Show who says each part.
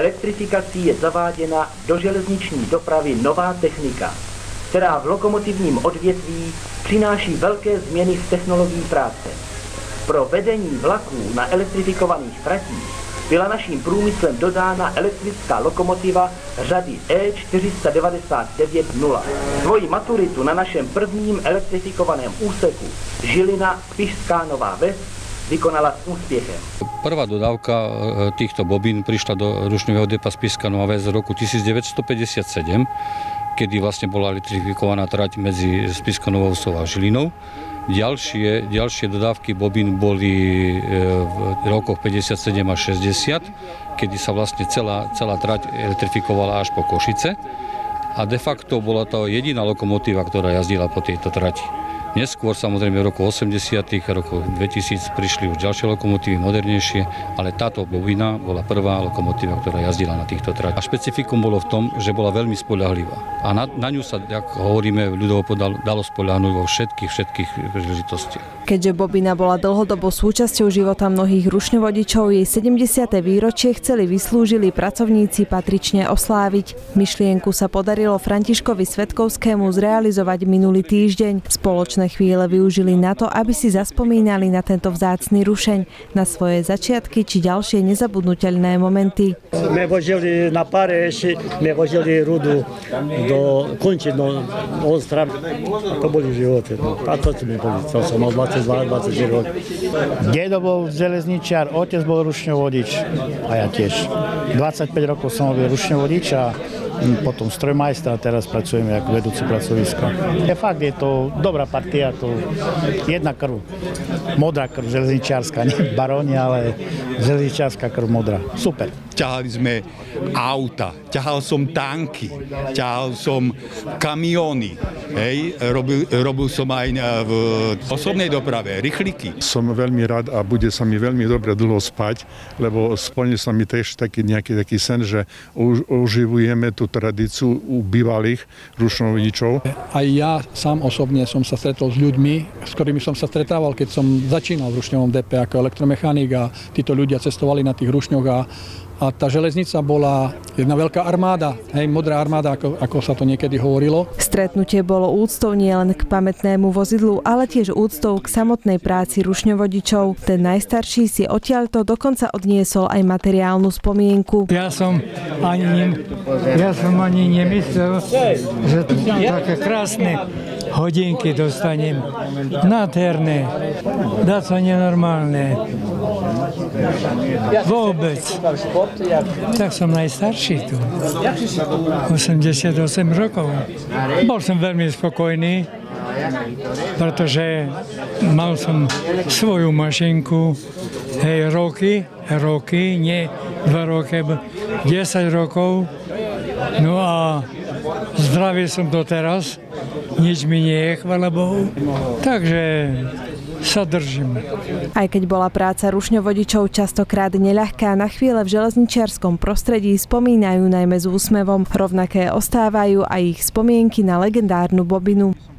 Speaker 1: elektrifikací je zaváděna do železniční dopravy nová technika, která v lokomotivním odvětví přináší velké změny v technologii práce. Pro vedení vlaků na elektrifikovaných tratích byla naším průmyslem dodána elektrická lokomotiva řady E499-0. Svoji maturitu na našem prvním elektrifikovaném úseku Žilina-Spišská Nová Ves vykonala s úspěchem.
Speaker 2: Prvá dodávka týchto bobín prišla do rušňového depa Spišská Nová Ves v roku 1957, kedy vlastne bola elektrifikovaná trať medzi Spišskou Novou Vesou a Žilinou. Ďalšie dodávky bobín boli v rokoch 57 až 60, kedy sa vlastne celá trať elektrifikovala až po Košice. A de facto bola to jediná lokomotíva, ktorá jazdila po tejto trati. Neskôr, samozrejme, v roku 80. a roku 2000 prišli už ďalšie lokomotívy, modernejšie, ale táto bobina bola prvá lokomotíva, ktorá jazdila na týchto tratiach. A špecifikum bolo v tom, že bola veľmi spoľahlivá. A na ňu sa, ako hovoríme, ľudovo dalo spoľahnúť vo všetkých príležitostiach.
Speaker 3: Keďže bobina bola dlhodobo súčasťou života mnohých rušňovodičov, jej 70. výročie chceli vyslúžili pracovníci patrične osláviť. Myšlienku sa podarilo Františkovi Svetkovskému zrealizovať minulý týždeň. Spoločné chvíle využili na to, aby si zaspomínali na tento vzácny rušeň, na svoje začiatky či ďalšie nezabudnuteľné momenty.
Speaker 4: My vozili na Paríž, my vozili rudu do Končín, do Ostrava. To boli životy. A to mi boli. To som mal 22-24 rokov.
Speaker 5: Dedo bol železničiar, otec bol rušňovodič a ja tiež. 25 rokov som bol rušňovodič a potom strojmajster a teraz pracujeme ako vedúci pracoviska. Fakt je to dobrá partia, to jedna krv. Modrá krv, železničiarska, nie baróni, ale železničiarska krv modrá. Super.
Speaker 6: Ťahali sme auta, ťahal som tanky, ťahal som kamióny, hej, robil som aj v osobnej doprave, rýchliky.
Speaker 7: Som veľmi rád a bude sa mi veľmi dobre dlho spať, lebo splnil sa mi tiež nejaký sen, že oživujeme tú tradíciu u bývalých rušňovodičov.
Speaker 8: Aj ja sám osobne som sa stretol s ľuďmi, s ktorými som sa stretával, keď som začínal v rušňovom depe ako elektromechanik a títo ľudia cestovali na tých rušňoch a tá železnica bola jedna veľká armáda, hej, modrá armáda, ako sa to niekedy hovorilo.
Speaker 3: Stretnutie bolo úctou nielen k pamätnému vozidlu, ale tiež úctou k samotnej práci rušňovodičov. Ten najstarší si odtiaľto dokonca odniesol aj materiálnu spomienku.
Speaker 9: Ja som ani nemyslel, že také krásne hodinky dostanem. Nádherné, dá sa nenormálne. Vôbec. Tak som najstarší tu. 88 rokov. Bol som veľmi spokojný, pretože mal som svoju mašinku, hej, roky, nie 2 roky, 10 rokov. No a zdravý som doteraz, nič mi nie je, chvála Bohu. Takže sa držím.
Speaker 3: Aj keď bola práca rušňovodičov častokrát neľahká, na chvíle v železničiarskom prostredí spomínajú najmä s úsmevom. Rovnaké ostávajú aj ich spomienky na legendárnu bobinu.